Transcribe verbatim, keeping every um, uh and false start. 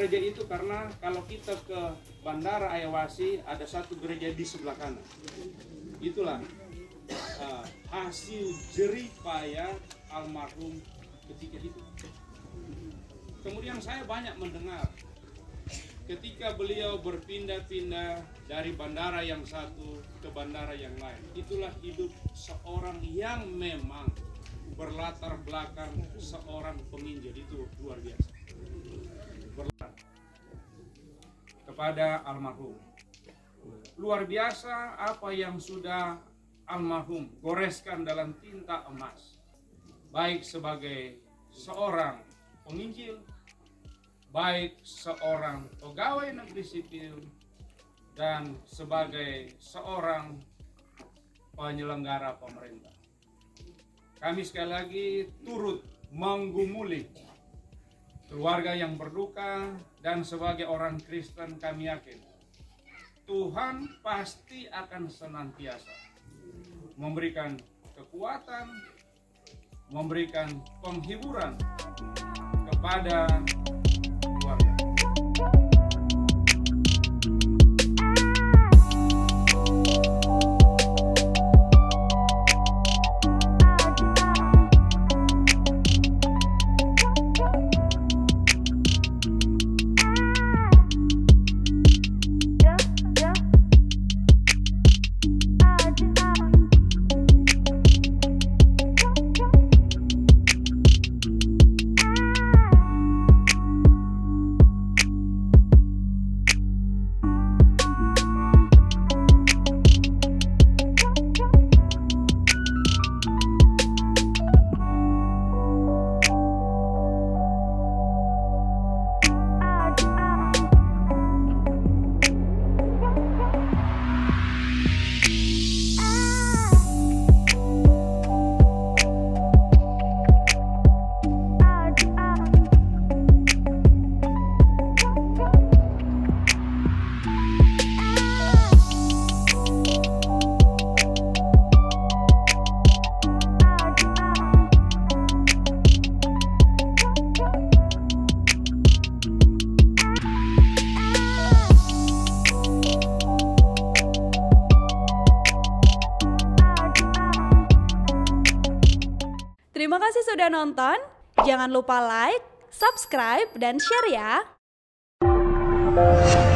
gereja itu karena kalau kita ke Bandara Ayawasi ada satu gereja di sebelah kanan. Itulah uh, hasil jerih payah almarhum ketika itu. Kemudian saya banyak mendengar ketika beliau berpindah-pindah dari bandara yang satu ke bandara yang lain. Itulah hidup seorang yang memang berlatar belakang seorang penginjil, itu luar biasa. Berlatar kepada almarhum. Luar biasa apa yang sudah almarhum goreskan dalam tinta emas. Baik sebagai seorang penginjil, baik seorang pegawai negeri sipil, dan sebagai seorang penyelenggara pemerintah. Kami sekali lagi turut menggumuli keluarga yang berduka, dan sebagai orang Kristen kami yakin Tuhan pasti akan senantiasa memberikan kekuatan, memberikan penghiburan kepada keluarga. Terima kasih sudah nonton. Jangan lupa like, subscribe, dan share ya.